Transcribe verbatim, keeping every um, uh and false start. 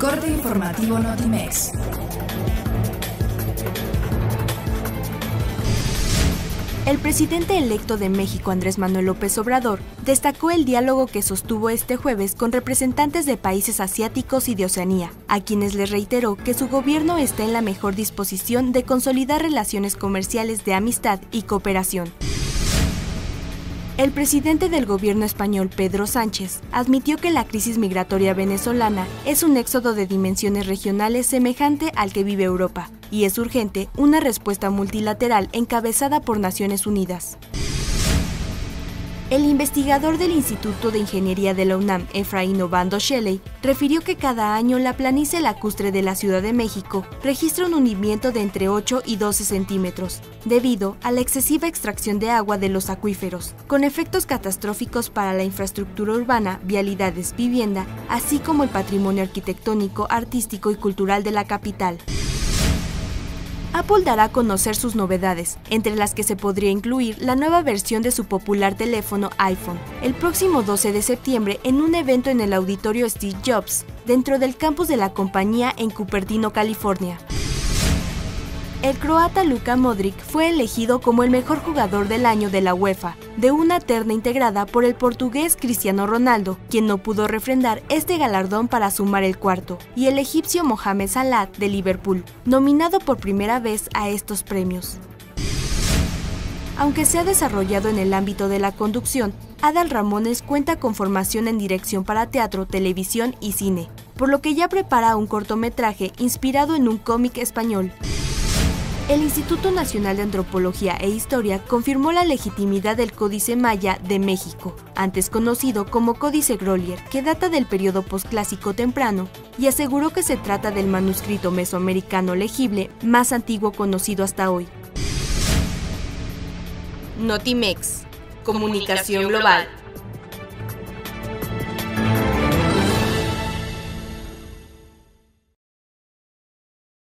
corte informativo Notimex. El presidente electo de México, Andrés Manuel López Obrador, destacó el diálogo que sostuvo este jueves con representantes de países asiáticos y de Oceanía, a quienes les reiteró que su gobierno está en la mejor disposición de consolidar relaciones comerciales de amistad y cooperación. El presidente del gobierno español, Pedro Sánchez, admitió que la crisis migratoria venezolana es un éxodo de dimensiones regionales semejante al que vive Europa, y es urgente una respuesta multilateral encabezada por Naciones Unidas. El investigador del Instituto de Ingeniería de la UNAM, Efraín Obando Shelley, refirió que cada año la planicie lacustre de la Ciudad de México registra un hundimiento de entre ocho y doce centímetros, debido a la excesiva extracción de agua de los acuíferos, con efectos catastróficos para la infraestructura urbana, vialidades, vivienda, así como el patrimonio arquitectónico, artístico y cultural de la capital. Apple dará a conocer sus novedades, entre las que se podría incluir la nueva versión de su popular teléfono iPhone, el próximo doce de septiembre en un evento en el auditorio Steve Jobs, dentro del campus de la compañía en Cupertino, California. El croata Luka Modric fue elegido como el mejor jugador del año de la UEFA, de una terna integrada por el portugués Cristiano Ronaldo, quien no pudo refrendar este galardón para sumar el cuarto, y el egipcio Mohamed Salah de Liverpool, nominado por primera vez a estos premios. Aunque se ha desarrollado en el ámbito de la conducción, Adal Ramones cuenta con formación en dirección para teatro, televisión y cine, por lo que ya prepara un cortometraje inspirado en un cómic español. El Instituto Nacional de Antropología e Historia confirmó la legitimidad del Códice Maya de México, antes conocido como Códice Grolier, que data del periodo posclásico temprano, y aseguró que se trata del manuscrito mesoamericano legible más antiguo conocido hasta hoy. Notimex, comunicación global.